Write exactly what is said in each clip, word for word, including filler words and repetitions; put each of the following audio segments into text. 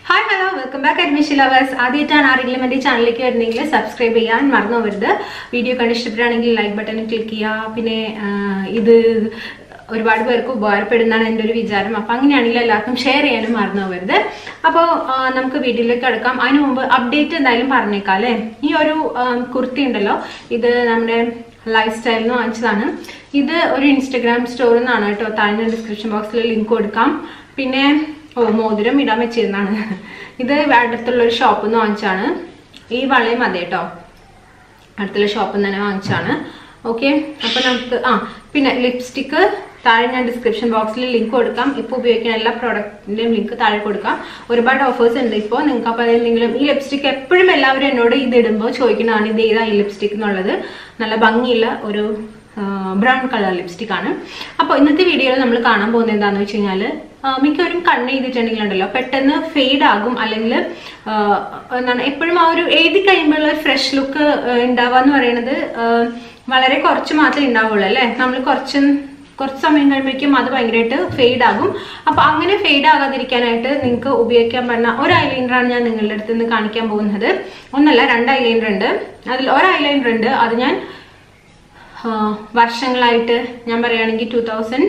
Hi, hello, welcome back Admission Lovers. ആദ്യമായിട്ടാണ് ആരെങ്കിലും എൻ്റെ ചാനലിലേക്ക് വരുന്നെങ്കിൽ സബ്സ്ക്രൈബ് ചെയ്യാൻ മറന്നു പോകരുത്. വീഡിയോ കണ്ട് ഇഷ്ടപ്പെടുകയാണെങ്കിൽ ലൈക്ക് ബട്ടണിൽ ക്ലിക്ക് ചെയ്യുക. പിന്നെ ഇത് ഒരുപാട് പേർക്ക് ഉപകാരപ്പെടുന്നതാണ് എൻ്റെ ഒരു വിചാരം. അപ്പം അങ്ങനെയാണെങ്കിൽ എല്ലാവർക്കും ഷെയർ ചെയ്യാനും മറന്നു പോകരുത്. അപ്പോൾ നമുക്ക് വീഡിയോയിലേക്ക് എടുക്കാം. അതിന് മുമ്പ് അപ്ഡേറ്റ് എന്തായാലും പറഞ്ഞേക്കാം അല്ലേ. ഈ ഒരു കുർത്തി ഉണ്ടല്ലോ, ഇത് നമ്മുടെ ലൈഫ് സ്റ്റൈലിൽ നിന്ന് വാങ്ങിച്ചതാണ്. ഇത് ഒരു ഇൻസ്റ്റഗ്രാം സ്റ്റോറിൽ നിന്നാണ് കേട്ടോ. താഴെ ഡിസ്ക്രിപ്ഷൻ ബോക്സിൽ ലിങ്ക് കൊടുക്കാം. പിന്നെ ഓ മോതിരം ഇടാൻ വെച്ചിരുന്നാണ്. ഇത് അടുത്തുള്ള ഒരു ഷോപ്പിൽ നിന്ന് വാങ്ങിച്ചാണ്. ഈ വളയും അതെ കേട്ടോ, അടുത്തുള്ള ഷോപ്പിൽ നിന്ന് തന്നെ വാങ്ങിച്ചാണ്. ഓക്കെ, അപ്പൊ നമുക്ക് ആ പിന്നെ ലിപ്സ്റ്റിക്ക് താഴെ ഞാൻ ഡിസ്ക്രിപ്ഷൻ ബോക്സിൽ ലിങ്ക് കൊടുക്കാം. ഇപ്പോൾ ഉപയോഗിക്കുന്ന എല്ലാ പ്രോഡക്റ്റിന്റെയും ലിങ്ക് താഴെ കൊടുക്കാം. ഒരുപാട് ഓഫേഴ്സ് ഉണ്ട് ഇപ്പോൾ. നിങ്ങൾക്ക് അപ്പോൾ എന്തെങ്കിലും ഈ ലിപ്സ്റ്റിക് എപ്പോഴും എല്ലാവരും എന്നോട് ഇത് ഇടുമ്പോൾ ചോദിക്കുന്നതാണ് ഇത് ഏതാ ഈ ലിപ്സ്റ്റിക് എന്നുള്ളത്. നല്ല ഭംഗിയുള്ള ഒരു ബ്രൗൺ കളർ ലിപ്സ്റ്റിക് ആണ്. അപ്പോൾ ഇന്നത്തെ വീഡിയോയിൽ നമ്മൾ കാണാൻ പോകുന്നത് എന്താണെന്ന് വെച്ച് കഴിഞ്ഞാൽ, മിക്കവരും കണ്ണ് എഴുതിയിട്ടുണ്ടെങ്കിലുണ്ടല്ലോ പെട്ടെന്ന് ഫെയ്ഡ് ആകും, അല്ലെങ്കിൽ എന്താണ് എപ്പോഴും ആ ഒരു എഴുതി കഴിയുമ്പോഴുള്ള ഫ്രഷ് ലുക്ക് ഉണ്ടാവുക എന്ന് പറയുന്നത് വളരെ കുറച്ച് മാത്രമേ ഉണ്ടാവുള്ളൂ അല്ലേ. നമ്മൾ കുറച്ച് കുറച്ച് സമയം കഴിയുമ്പോഴേക്കും അത് ഭയങ്കരമായിട്ട് ഫെയ്ഡ് ആകും. അപ്പൊ അങ്ങനെ ഫെയ്ഡ് ആകാതിരിക്കാനായിട്ട് നിങ്ങൾക്ക് ഉപയോഗിക്കാൻ പറ്റുന്ന ഒരു ഐലൈനറാണ് ഞാൻ നിങ്ങളുടെ അടുത്ത് നിന്ന് കാണിക്കാൻ പോകുന്നത്. ഒന്നല്ല, രണ്ട് ഐലൈനർ ഉണ്ട്. അതിൽ ഒരു ഐലൈനർ ഉണ്ട്, അത് ഞാൻ വർഷങ്ങളായിട്ട് ഞാൻ പറയുകയാണെങ്കിൽ ടൂ തൗസൻഡ്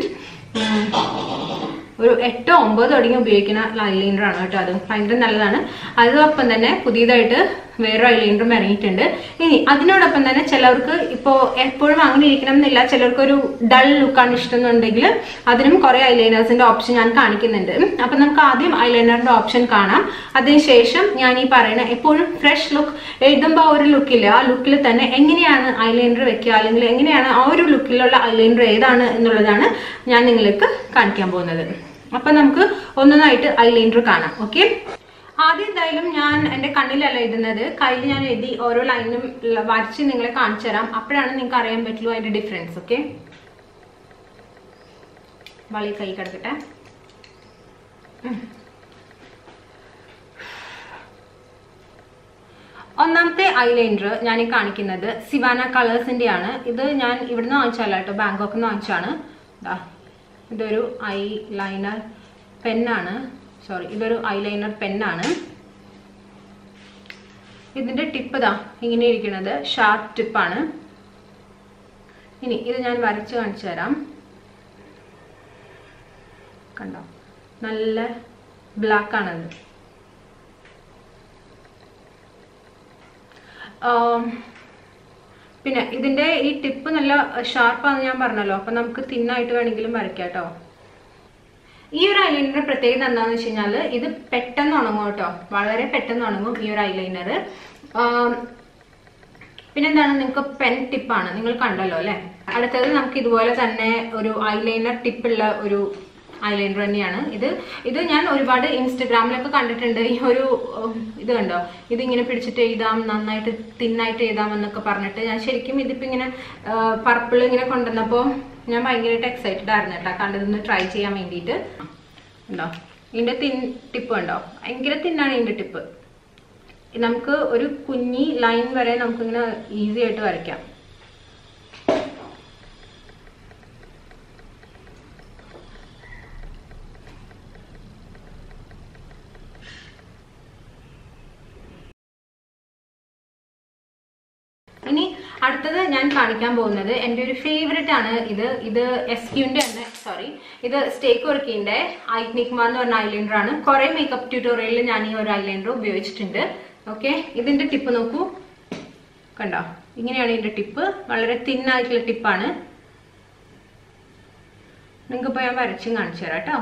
ഒരു എട്ടോ ഒമ്പതോ തുടങ്ങി ഉപയോഗിക്കുന്ന ഐലൈനറാണ് കേട്ടോ. അത് ഭയങ്കര നല്ലതാണ്. അതോടൊപ്പം തന്നെ പുതിയതായിട്ട് വേറെ ഐലൈനറും ഇറങ്ങിയിട്ടുണ്ട്. ഇനി അതിനോടൊപ്പം തന്നെ ചിലർക്ക് ഇപ്പോൾ എപ്പോഴും അങ്ങനെ ഇരിക്കണം എന്നില്ല, ചിലർക്ക് ഒരു ഡൾ ലുക്കാണ് ഇഷ്ടം എന്നുണ്ടെങ്കിൽ അതിനും കുറെ ഐലൈനേഴ്സിന്റെ ഓപ്ഷൻ ഞാൻ കാണിക്കുന്നുണ്ട്. അപ്പൊ നമുക്ക് ആദ്യം ഐലൈനറിന്റെ ഓപ്ഷൻ കാണാം. അതിനുശേഷം ഞാൻ ഈ പറയുന്ന എപ്പോഴും ഫ്രഷ് ലുക്ക് എഴുതുമ്പോൾ ഒരു ലുക്കില്ല, ആ ലുക്കിൽ തന്നെ എങ്ങനെയാണ് ഐലൈനർ വെക്കുക, അല്ലെങ്കിൽ എങ്ങനെയാണ് ആ ഒരു ലുക്കിലുള്ള ഐലൈനർ ഏതാണ് എന്നുള്ളതാണ് ഞാൻ നിങ്ങൾക്ക് കാണിക്കാൻ പോകുന്നത്. അപ്പൊ നമുക്ക് ഒന്നൊന്നായിട്ട് ഐലൈനർ കാണാം. ഓക്കെ, ആദ്യം എന്തായാലും ഞാൻ എൻ്റെ കണ്ണിലല്ല എഴുതുന്നത്, കയ്യിൽ ഞാൻ എഴുതി ഓരോ ലൈനും വരച്ച് നിങ്ങളെ കാണിച്ചു തരാം. അപ്പോഴാണ് നിങ്ങൾക്ക് അറിയാൻ പറ്റുള്ളൂ അതിന്റെ ഡിഫറൻസ്. ഓക്കെ, വളി കൈ കിടക്കട്ടെ. ഒന്നാമത്തെ ഐലൈനർ ഞാൻ ഈ കാണിക്കുന്നത് സിവാന കളേഴ്സിന്റെ ആണ്. ഇത് ഞാൻ ഇവിടുന്ന് വാങ്ങിച്ചല്ല കേട്ടോ, ബാങ്കോക്കിൽ നിന്ന് വാങ്ങിച്ചാണ്. ഇതൊരു ഐ ലൈനർ പെന്നാണ്, സോറി ഇതൊരു ഐലൈനർ പെന്നാണ്. ഇതിന്റെ ടിപ്പ് ഇതാ ഇങ്ങനെ ഇരിക്കുന്നത്, ഷാർപ്പ് ടിപ്പാണ്. ഇനി ഇത് ഞാൻ വരച്ച് കാണിച്ചു തരാം. കണ്ടോ, നല്ല ബ്ലാക്ക് ആണത്. പിന്നെ ഇതിന്റെ ഈ ടിപ്പ് നല്ല ഷാർപ്പാന്ന് ഞാൻ പറഞ്ഞല്ലോ. അപ്പൊ നമുക്ക് തിന്നായിട്ട് വേണമെങ്കിലും വരയ്ക്കാം കേട്ടോ. ഈ ഒരു ഐലൈനറിന്റെ പ്രത്യേകത എന്താണെന്ന് വെച്ച് കഴിഞ്ഞാൽ ഇത് പെട്ടെന്ന് ഉണങ്ങും കേട്ടോ, വളരെ പെട്ടെന്ന് ഉണങ്ങും ഈ ഒരു ഐലൈനർ. പിന്നെന്താണ്, നിങ്ങൾക്ക് പെൻ ടിപ്പാണ്, നിങ്ങൾ കണ്ടല്ലോ അല്ലെ. അടുത്തത് നമുക്ക് ഇതുപോലെ തന്നെ ഒരു ഐലൈനർ ടിപ്പുള്ള ഒരു ഐലൈനർ തന്നെയാണ് ഇത്. ഇത് ഞാൻ ഒരുപാട് ഇൻസ്റ്റഗ്രാമിലൊക്കെ കണ്ടിട്ടുണ്ട്. ഈ ഒരു ഇത് കണ്ടോ, ഇതിങ്ങനെ പിടിച്ചിട്ട് എഴുതാം, നന്നായിട്ട് തിന്നായിട്ട് എഴുതാം എന്നൊക്കെ പറഞ്ഞിട്ട്. ഞാൻ ശരിക്കും ഇതിപ്പോ ഇങ്ങനെ പർപ്പിൾ ഇങ്ങനെ കൊണ്ടുവന്നപ്പോ ഞാൻ ഭയങ്കരമായിട്ട് എക്സൈറ്റഡ് ആയിരുന്നു കേട്ടോ, കണ്ടതൊന്ന് ട്രൈ ചെയ്യാൻ വേണ്ടിയിട്ട്. ഉണ്ടോ ഇതിന്റെ തിൻ ടിപ്പ് ഉണ്ടോ, ഭയങ്കര തിന്നാണ് ഇതിന്റെ ടിപ്പ്. നമുക്ക് ഒരു കുഞ്ഞി ലൈൻ വരെ നമുക്കിങ്ങനെ ഈസി ആയിട്ട് വരയ്ക്കാം. ഇനി അടുത്തത് ഞാൻ കാണിക്കാൻ പോകുന്നത് എൻ്റെ ഒരു ഫേവറേറ്റ് ആണ്. ഇത് ഇത് എസ് ക്യൂന്റെ തന്നെ, സോറി ഇത് സ്റ്റേക്ക് വർക്കിന്റെ ഐക്നിക്മ എന്ന് പറഞ്ഞ ഐലൈനർ ആണ്. കുറെ മേക്കപ്പ് ട്യൂട്ടോറിയലിൽ ഞാൻ ഈ ഒരു ഐലൈനർ ഉപയോഗിച്ചിട്ടുണ്ട്. ഓക്കെ, ഇതിന്റെ ടിപ്പ് നോക്കൂ, കണ്ടോ ഇങ്ങനെയാണ് ഇതിന്റെ ടിപ്പ്. വളരെ തിന്നായിട്ടുള്ള ടിപ്പാണ്. നിങ്ങൾക്കിപ്പോ ഞാൻ വരച്ചും കാണിച്ചു തരാം കേട്ടോ.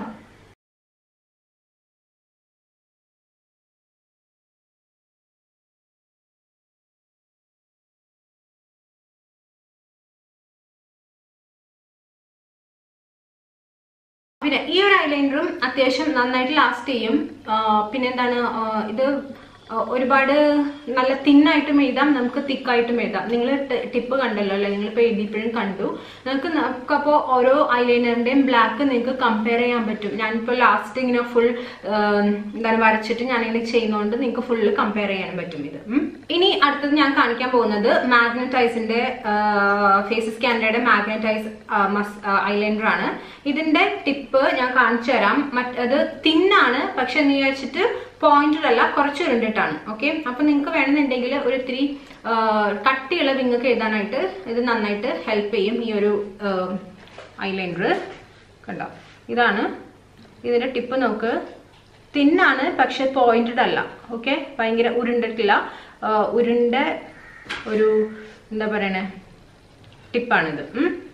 പിന്നെ ഈ ഒരു ഐലൈനറും അത്യാവശ്യം നന്നായിട്ട് ലാസ്റ്റ് ചെയ്യും. പിന്നെ എന്താണ്, ഇത് ഒരുപാട് നല്ല തിന്നായിട്ടും എഴുതാം, നമുക്ക് തിക്കായിട്ടും എഴുതാം. നിങ്ങൾ ടിപ്പ് കണ്ടല്ലോ അല്ലെ, നിങ്ങളിപ്പോൾ എഴുതിയപ്പോഴും കണ്ടു. നിങ്ങൾക്ക് നമുക്കപ്പോൾ ഓരോ ഐലൈനറിന്റെയും ബ്ലാക്ക് നിങ്ങൾക്ക് കമ്പയർ ചെയ്യാൻ പറ്റും. ഞാനിപ്പോൾ ലാസ്റ്റ് ഇങ്ങനെ ഫുൾ എന്താണ് വരച്ചിട്ട് ഞാനിങ്ങനെ ചെയ്യുന്നതുകൊണ്ട് നിങ്ങൾക്ക് ഫുള്ള് കമ്പയർ ചെയ്യാൻ പറ്റും ഇത്. ഇനി അടുത്തത് ഞാൻ കാണിക്കാൻ പോകുന്നത് മാഗ്നറ്റൈസിന്റെ ഫേസസ് കാനഡയുടെ മാഗ്നറ്റൈസ് ഐലൈനർ ആണ്. ഇതിന്റെ ടിപ്പ് ഞാൻ കാണിച്ചു തരാം. മറ്റത് തിന്നാണ്, പക്ഷെ എന്ന് വിചാരിച്ചിട്ട് പോയിന്റഡ് അല്ല, കുറച്ച് ഉരുണ്ടിട്ടാണ്. ഓക്കെ, അപ്പൊ നിങ്ങൾക്ക് വേണമെന്നുണ്ടെങ്കിൽ ഒരു ഇത്തിരി കട്ടിയുള്ള വിങ്ങൊക്കെ എഴുതാനായിട്ട് ഇത് നന്നായിട്ട് ഹെൽപ്പ് ചെയ്യും ഈ ഒരു ഐലൈനർ. കണ്ടോ, ഇതാണ് ഇതിന്റെ ടിപ്പ്. നോക്ക്, തിന്നാണ് പക്ഷെ പോയിന്റഡ് അല്ല. ഓക്കെ, ഭയങ്കര ഉരുണ്ടിട്ടില്ല, ഉരുണ്ട ഒരു എന്താ പറയണേ ടിപ്പാണിത്.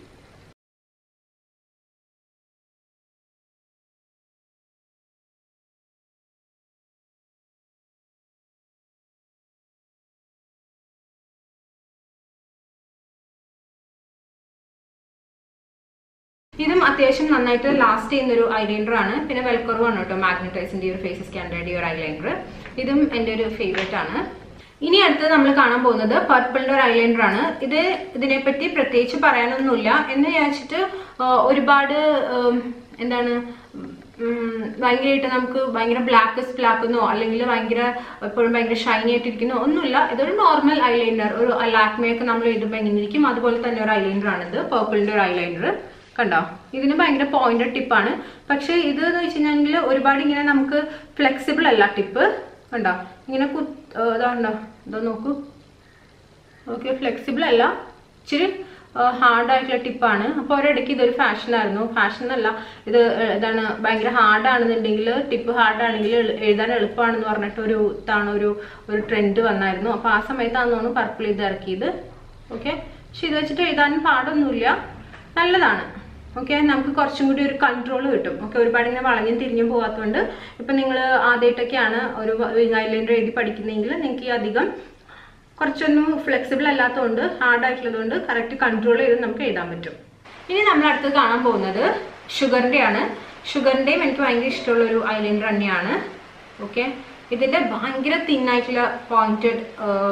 ഇതും അത്യാവശ്യം നന്നായിട്ട് ലാസ്റ്റ് ചെയ്യുന്ന ഒരു ഐലൈനർ ആണ്. പിന്നെ വെൽക്കറും ആണ് കേട്ടോ മാഗ്നറ്റൈസിന്റെ ഒരു ഫേസസ് കാനഡയുടെ ഒരു ഐലൈനർ. ഇതും എൻ്റെ ഒരു ഫേവറേറ്റ് ആണ്. ഇനി അടുത്തത് നമ്മൾ കാണാൻ പോകുന്നത് പർപ്പിളിന്റെ ഒരു ഐലൈനർ ആണ്. ഇത് ഇതിനെപ്പറ്റി പ്രത്യേകിച്ച് പറയാനൊന്നുമില്ല എന്ന് വിചാരിച്ചിട്ട് ഒരുപാട് എന്താണ് ഭയങ്കരമായിട്ട് നമുക്ക് ഭയങ്കര ബ്ലാക്കസ്റ്റ് ബ്ലാക്ക് എന്നോ അല്ലെങ്കിൽ ഭയങ്കര എപ്പോഴും ഭയങ്കര ഷൈനി ആയിട്ടിരിക്കുന്നോ ഒന്നുമില്ല. ഇതൊരു നോർമൽ ഐലൈനർ, ഒരു ലാക്മയൊക്കെ നമ്മൾ എഴുതുമ്പോൾ എങ്ങനെ ഇരിക്കും അതുപോലെ തന്നെ ഒരു ഐലൈനർ ആണിത്, പർപ്പിളിന്റെ ഒരു ഐലൈനർ. കണ്ടോ, ഇതിന് ഭയങ്കര പോയിന്റഡ് ടിപ്പാണ്. പക്ഷെ ഇത് എന്ന് വെച്ച് കഴിഞ്ഞാൽ ഒരുപാട് ഇങ്ങനെ നമുക്ക് ഫ്ലെക്സിബിൾ അല്ല ടിപ്പ്. കണ്ടോ, ഇങ്ങനെ ഇതാണ്ടോ, ഇതാ നോക്കൂ. ഓക്കെ, ഫ്ലെക്സിബിൾ അല്ല, ഇച്ചിരി ഹാർഡ് ആയിട്ടുള്ള ടിപ്പാണ്. അപ്പോൾ ഒരിടയ്ക്ക് ഇതൊരു ഫാഷൻ ആയിരുന്നു. ഫാഷൻ അല്ല, ഇത് ഇതാണ് ഭയങ്കര ഹാർഡാണെന്നുണ്ടെങ്കിൽ, ടിപ്പ് ഹാർഡാണെങ്കിൽ എഴുതാൻ എളുപ്പമാണെന്ന് പറഞ്ഞിട്ട് ഒരു ഇതാണ് ഒരു ഒരു ട്രെൻഡ് വന്നായിരുന്നു. അപ്പോൾ ആ സമയത്താണെന്നാണ് പർപ്പിൾ ഇത് ഇറക്കിയത്. ഓക്കെ, പക്ഷെ ഇത് വെച്ചിട്ട് എഴുതാനും പാടൊന്നുമില്ല, നല്ലതാണ്. ഓക്കെ, നമുക്ക് കുറച്ചും കൂടി ഒരു കൺട്രോൾ കിട്ടും. ഓക്കെ, ഒരുപാട് ഇങ്ങനെ വളഞ്ഞും തിരിഞ്ഞും പോകാത്തതുകൊണ്ട് ഇപ്പം നിങ്ങൾ ആദ്യമായിട്ടൊക്കെയാണ് ഒരു ഐലൈനർ എഴുതി പഠിക്കുന്നതെങ്കിൽ നിങ്ങൾക്ക് ഈ അധികം കുറച്ചൊന്നും ഫ്ലെക്സിബിൾ അല്ലാത്തതുകൊണ്ട് ഹാർഡ് ആയിട്ടുള്ളതുകൊണ്ട് കറക്റ്റ് കൺട്രോൾ ചെയ്ത് നമുക്ക് എഴുതാൻ പറ്റും. ഇനി നമ്മൾ അടുത്ത് കാണാൻ പോകുന്നത് ഷുഗറിൻ്റെ ആണ്. ഷുഗറിൻ്റെയും എനിക്ക് ഭയങ്കര ഇഷ്ടമുള്ള ഒരു ഐലൈനർ തന്നെയാണ്. ഓക്കെ, ഇതിൻ്റെ ഭയങ്കര തിന്നായിട്ടുള്ള പോയിന്റഡ്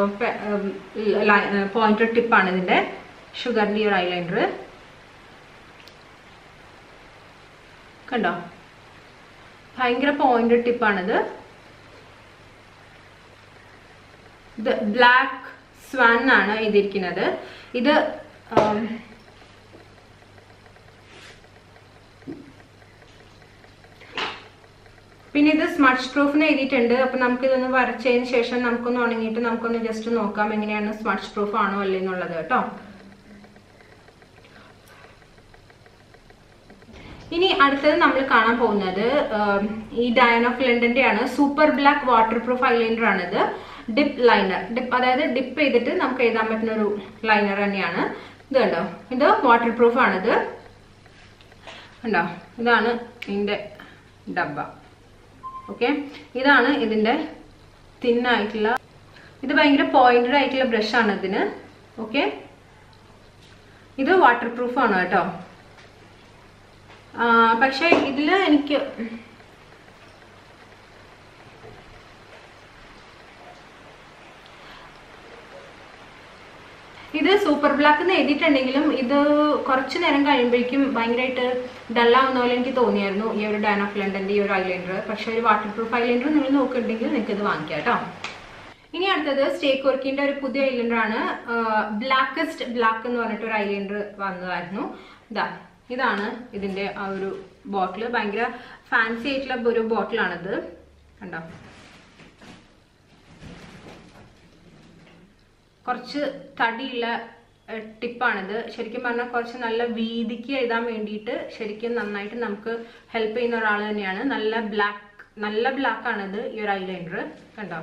പോയിന്റഡ് ടിപ്പാണ് ഇതിൻ്റെ ഷുഗറിൻ്റെ ഒരു ഐലൈനർ. കണ്ടോ, ഭയങ്കര പോയിന്റഡ് ടിപ്പാണിത്. ഇത് ബ്ലാക്ക് സ്വാൻ എന്നാണ് എഴുതിയിരിക്കുന്നത്. ഇത് പിന്നെ ഇത് സ്മച്ച് പ്രൂഫ് എന്ന് എഴുതിയിട്ടുണ്ട്. അപ്പൊ നമുക്കിതൊന്ന് വരച്ചതിന് ശേഷം നമുക്കൊന്ന് ഉണങ്ങിയിട്ട് നമുക്കൊന്ന് ജസ്റ്റ് നോക്കാം എങ്ങനെയാണ് സ്മച്ച് പ്രൂഫ് ആണോ അല്ലേ എന്നുള്ളത് കേട്ടോ. ഇനി അടുത്തത് നമ്മൾ കാണാൻ പോകുന്നത് ഈ ഡയന ഓഫ് ലണ്ടന്റെ ആണ്. Super black waterproof eyeliner ആണിത്. ഡിപ്പ് ലൈനർ, ഡിപ്പ് അതായത് ഡിപ്പ് ചെയ്തിട്ട് നമുക്ക് എഴുതാൻ പറ്റുന്ന ഒരു ലൈനർ തന്നെയാണ്. ഇത് കണ്ടോ, ഇത് വാട്ടർ പ്രൂഫ് ആണിത്. കണ്ടോ, ഇതാണ് ഇതിന്റെ ഡബ്ബ. ഓക്കെ, ഇതാണ് ഇതിന്റെ തിന്നായിട്ടുള്ള, ഇത് ഭയങ്കര പോയിന്റഡ് ആയിട്ടുള്ള ബ്രഷ് ആണ് ഇതിന്. ഓക്കെ, ഇത് വാട്ടർ പ്രൂഫ് ആണ് കേട്ടോ. പക്ഷെ ഇതില് എനിക്ക് ഇത് സൂപ്പർ ബ്ലാക്ക് എന്ന് എഴുതിയിട്ടുണ്ടെങ്കിലും ഇത് കുറച്ചു നേരം കഴിയുമ്പോഴേക്കും ഭയങ്കരമായിട്ട് ഡല്ലാവുന്ന പോലെ എനിക്ക് തോന്നിയായിരുന്നു ഈ ഒരു ഡയന ഓഫ് ലണ്ടന്റെ ഈ ഒരു ഐലൈനർ. പക്ഷെ ഒരു വാട്ടർ പ്രൂഫ് ഐലൈനർ നിങ്ങൾ നോക്കുന്നുണ്ടെങ്കിൽ നിങ്ങൾക്ക് ഇത് വാങ്ങിക്കാം കേട്ടോ. ഇനി അടുത്തത് സ്റ്റേ കോർക്കിന്റെ ഒരു പുതിയ ഐലൈനർ ആണ്. ബ്ലാക്കസ്റ്റ് ബ്ലാക്ക് എന്ന് പറഞ്ഞിട്ട് ഒരു ഐലൈനർ വന്നതായിരുന്നു. ഇതാ, ഇതാണ് ഇതിന്റെ ആ ഒരു ബോട്ടിൽ. ഭയങ്കര ഫാൻസി ആയിട്ടുള്ള ഒരു ബോട്ടിലാണിത്. കണ്ടോ, കുറച്ച് തടിയുള്ള ടിപ്പാണിത്. ശരിക്കും പറഞ്ഞാൽ കുറച്ച് നല്ല വീതിക്ക് എഴുതാൻ വേണ്ടിയിട്ട് ശരിക്കും നന്നായിട്ട് നമുക്ക് ഹെൽപ്പ് ചെയ്യുന്ന ഒരാൾ തന്നെയാണ്. നല്ല ബ്ലാക്ക് നല്ല ബ്ലാക്ക് ആണിത് ഈ ഒരു ഐലൈനർ. കണ്ടോ,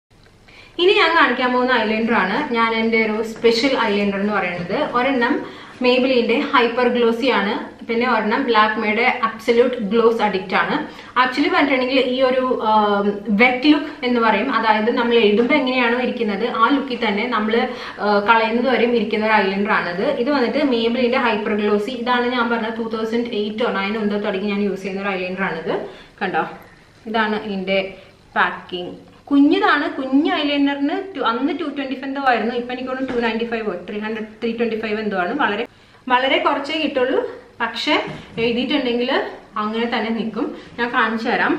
ഇനി ഞാൻ കാണിക്കാൻ പോകുന്ന ഐലൈനർ ആണ്. ഞാൻ എൻ്റെ ഒരു സ്പെഷ്യൽ ഐലൈനർ എന്ന് പറയുന്നത് ഒരെണ്ണം മേബിലിന്റെ ഹൈപ്പർ ഗ്ലോസി ആണ്. പിന്നെ ഒരെണ്ണം ലാക്മേയുടെ അബ്സല്യൂട്ട് ഗ്ലോസ് അഡിക്റ്റ് ആണ്. ആക്ച്വലി പറഞ്ഞിട്ടുണ്ടെങ്കിൽ ഈ ഒരു വെറ്റ് ലുക്ക് എന്ന് പറയും. അതായത് നമ്മൾ എഴുതുമ്പോൾ എങ്ങനെയാണോ ഇരിക്കുന്നത് ആ ലുക്കിൽ തന്നെ നമ്മൾ കളയുന്നത് വരെയും ഇരിക്കുന്ന ഒരു ഐലൈനർ ആണിത്. ഇത് വന്നിട്ട് മേബിലിന്റെ ഹൈപ്പർ ഗ്ലോസി. ഇതാണ് ഞാൻ പറഞ്ഞ ടൂ തൗസൻഡ് എയ്റ്റോ നയനോ എന്തോ തുടങ്ങി ഞാൻ യൂസ് ചെയ്യുന്ന ഒരു ഐലൈനർ ആണിത്. കണ്ടോ, ഇതാണ് ഇതിന്റെ പാക്കിംഗ്. കുഞ്ഞിതാണ്, കുഞ്ഞ് ഐലൈനറിന് അന്ന് ടു ട്വന്റി ഫൈവ് എന്തോ ആയിരുന്നു. ഇപ്പൊ എനിക്ക് തോന്നുന്നു two ninety five three hundred three twenty five എന്തോ ആണ്. വളരെ വളരെ കുറച്ചേ കിട്ടുള്ളൂ. പക്ഷെ എഴുതിയിട്ടുണ്ടെങ്കിൽ അങ്ങനെ തന്നെ നിൽക്കും. ഞാൻ കാണിച്ചു തരാം.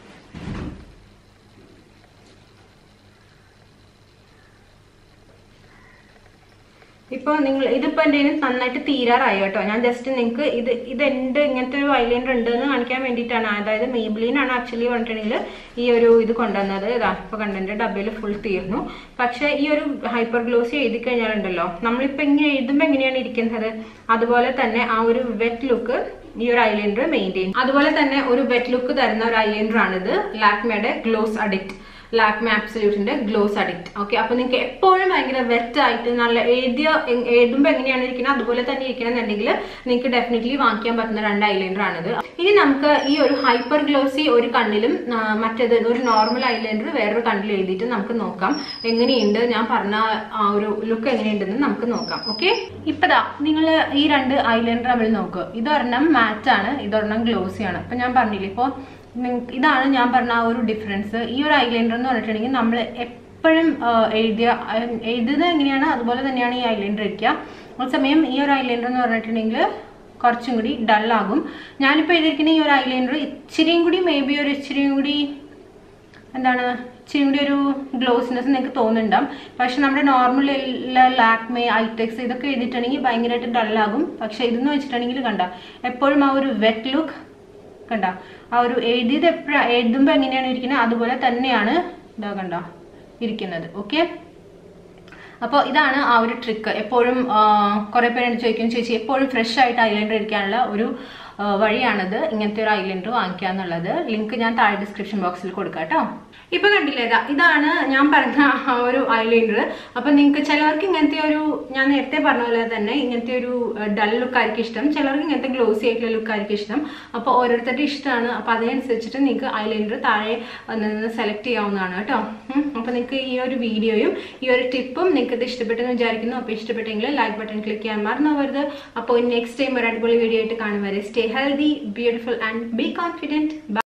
ഇപ്പൊ നിങ്ങൾ ഇതിപ്പോ എന്റെ നന്നായിട്ട് തീരാറായി കേട്ടോ. ഞാൻ ജസ്റ്റ് നിങ്ങൾക്ക് ഇത് ഇത് എന്റെ ഇങ്ങനത്തെ ഒരു ഐലൈനർ ഉണ്ട് എന്ന് കാണിക്കാൻ വേണ്ടിയിട്ടാണ്. അതായത് മേബിലിൻ ആണ് ആക്ച്വലി പറഞ്ഞിട്ടുണ്ടെങ്കിൽ ഈ ഒരു ഇത് കൊണ്ടുവന്നത്. ഇതാ ഇപ്പൊ കണ്ടെന്റെ ഡബയിൽ ഫുൾ തീർന്നു. പക്ഷെ ഈ ഒരു ഹൈപ്പർ ഗ്ലോസി എഴുതി കഴിഞ്ഞാലുണ്ടല്ലോ, നമ്മളിപ്പോ ഇങ്ങനെ എഴുതുമ്പോ എങ്ങനെയാണ് ഇരിക്കുന്നത് അതുപോലെ തന്നെ ആ ഒരു വെറ്റ് ലുക്ക് ഈ ഒരു ഐലൈനർ മെയിൻറ്റെയിൻ. അതുപോലെ തന്നെ ഒരു വെറ്റ് ലുക്ക് തരുന്ന ഒരു ഐലൈനർ ആണിത്, ലാക്മേയുടെ ഗ്ലോസ് അഡിക്റ്റ്. ലാക്മേ അബ്സല്യൂട്ടിന്റെ ഗ്ലോസ് അഡിക്റ്റ്. ഓക്കെ, അപ്പൊ നിങ്ങൾക്ക് എപ്പോഴും ഭയങ്കര വെറ്റ് ആയിട്ട് നല്ല എഴുതിയ എഴുതുമ്പോൾ എങ്ങനെയാണ് ഇരിക്കുന്നത് അതുപോലെ തന്നെ ഇരിക്കണമെന്നുണ്ടെങ്കിൽ നിങ്ങൾക്ക് ഡെഫിനറ്റ്ലി വാങ്ങിക്കാൻ പറ്റുന്ന രണ്ട് ഐലൈനർ ആണിത്. ഇനി നമുക്ക് ഈ ഒരു ഹൈപ്പർ ഗ്ലോസി ഒരു കണ്ണിലും മറ്റേത് ഒരു നോർമൽ ഐലൈനർ വേറൊരു കണ്ണിൽ എഴുതിയിട്ട് നമുക്ക് നോക്കാം എങ്ങനെയുണ്ട്, ഞാൻ പറഞ്ഞ ആ ഒരു ലുക്ക് എങ്ങനെയുണ്ടെന്ന് നമുക്ക് നോക്കാം. ഓക്കെ, ഇപ്പതാ നിങ്ങൾ ഈ രണ്ട് ഐലൈനർ നമ്മൾ നോക്കുക. ഇതൊരെണ്ണം മാറ്റ് ആണ്, ഇതൊരെണ്ണം ഗ്ലോസി ആണ്. അപ്പൊ ഞാൻ പറഞ്ഞില്ലേ, ഇപ്പോൾ ഇതാണ് ഞാൻ പറഞ്ഞ ആ ഒരു ഡിഫറൻസ്. ഈ ഒരു ഐലൈനർ എന്ന് പറഞ്ഞിട്ടുണ്ടെങ്കിൽ നമ്മൾ എപ്പോഴും എഴുതിയ എഴുതുന്നത് എങ്ങനെയാണ് അതുപോലെ തന്നെയാണ് ഈ ഐലൈനർ ഇരിക്കുക. അതേസമയം ഈ ഒരു ഐലൈനർ എന്ന് പറഞ്ഞിട്ടുണ്ടെങ്കിൽ കുറച്ചും കൂടി ഡള്ളാകും. ഞാനിപ്പോൾ എഴുതിയിരിക്കുന്ന ഈ ഒരു ഐലൈനർ ഇച്ചിരിയും കൂടി മേ ബി ഒരു ഇച്ചിരിയും കൂടി എന്താണ് ഇച്ചിരിയും കൂടി ഒരു ഗ്ലോസിനെസ് നിങ്ങൾക്ക് തോന്നുന്നുണ്ടാവും. പക്ഷെ നമ്മുടെ നോർമൽ ലാക്മേ ഐടെക്സ് ഇതൊക്കെ എഴുതിയിട്ടുണ്ടെങ്കിൽ ഭയങ്കരമായിട്ട് ഡള്ളാകും. പക്ഷെ ഇതെന്ന് വെച്ചിട്ടുണ്ടെങ്കിൽ കണ്ട എപ്പോഴും ആ ഒരു വെറ്റ് ലുക്ക് കണ്ട, ആ ഒരു എഴുതിയത് എപ്പോഴാ എഴുതുമ്പോൾ എങ്ങനെയാണ് ഇരിക്കുന്നത് അതുപോലെ തന്നെയാണ് ഇതാ കണ്ട ഇരിക്കുന്നത്. ഓക്കെ, അപ്പോൾ ഇതാണ് ആ ഒരു ട്രിക്ക്. എപ്പോഴും കുറെ പേര് ചോദിക്കും, ചേച്ചി എപ്പോഴും ഫ്രഷ് ആയിട്ട് ഐലൈനർ ഇരിക്കാനുള്ള ഒരു വഴിയാണത് ഇങ്ങനത്തെ ഒരു ഐലൈനർ വാങ്ങിക്കുക എന്നുള്ളത്. ലിങ്ക് ഞാൻ താഴെ ഡിസ്ക്രിപ്ഷൻ ബോക്സിൽ കൊടുക്കാം കേട്ടോ. ഇപ്പൊ കണ്ടില്ലേ, ഇതാ ഇതാണ് ഞാൻ പറഞ്ഞ ആ ഒരു ഐലൈനർ. അപ്പൊ നിങ്ങൾക്ക് ചിലർക്ക് ഇങ്ങനത്തെ ഒരു ഞാൻ നേരത്തെ പറഞ്ഞ പോലെ തന്നെ ഇങ്ങനത്തെ ഒരു ഡൾ ലുക്ക് ആയിരിക്കും ഇഷ്ടം, ചിലർക്ക് ഇങ്ങനത്തെ ഗ്ലോസി ആയിട്ടുള്ള ലുക്ക് ആയിരിക്കും ഇഷ്ടം. അപ്പോൾ ഓരോരുത്തരുടെ ഇഷ്ടമാണ്. അപ്പൊ അതിനനുസരിച്ചിട്ട് നിങ്ങൾക്ക് ഐലൈനർ താഴെ നിന്ന് സെലക്ട് ചെയ്യാവുന്നതാണ് കേട്ടോ. അപ്പൊ നിങ്ങൾക്ക് ഈ ഒരു വീഡിയോയും ഈ ഒരു ടിപ്പും നിങ്ങൾക്ക് ഇത് ഇഷ്ടപ്പെട്ടെന്ന് വിചാരിക്കുന്നു. അപ്പൊ ഇഷ്ടപ്പെട്ടെങ്കിൽ ലൈക്ക് ബട്ടൺ ക്ലിക്ക് ചെയ്യാൻ മറന്നു പോകരുത്. അപ്പോൾ നെക്സ്റ്റ് ടൈം ഒരു അടിപൊളി വീഡിയോ ആയിട്ട് കാണും വരെ stay healthy, beautiful and be confident. Bye.